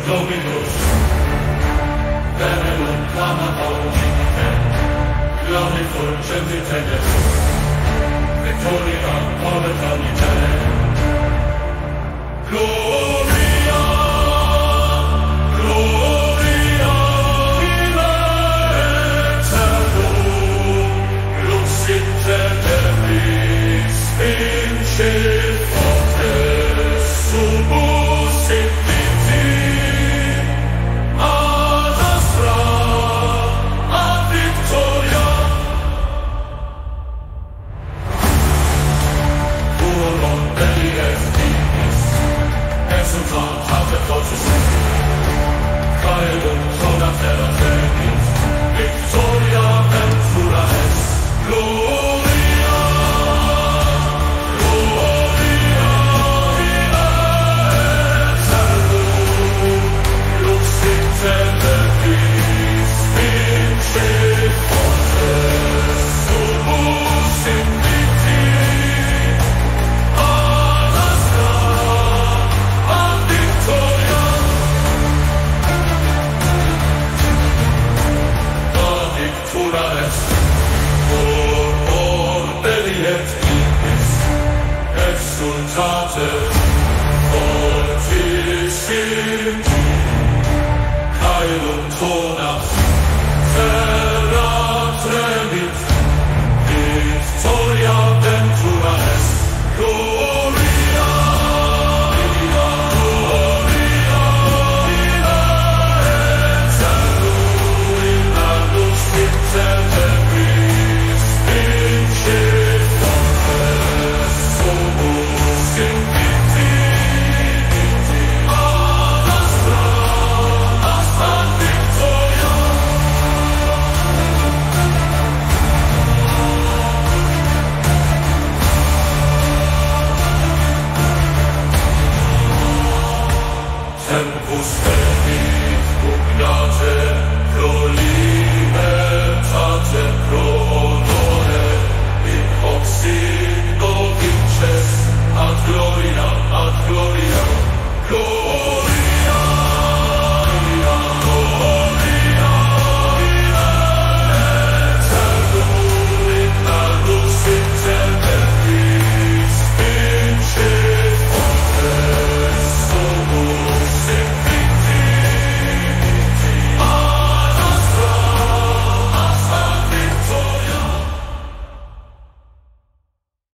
Dominus, Venelum clamat audite, Claudi fulgenti tenes, Victoria povetanite. Gloria, Gloria, in aeternum, lux inter terris, vincit fortes, subus in vitim, ad astra, ad victoria. Puerum belli est dignus, exultant et fortus, caelum trona terra tegis, victoria ventura est. Gloria, Gloria in aeternum, lux inter terris, vincit fortes, subus in vitim, ad astra, ad victoria. Ad victura est, belli et ignis, exsultate, fortissimum, caelum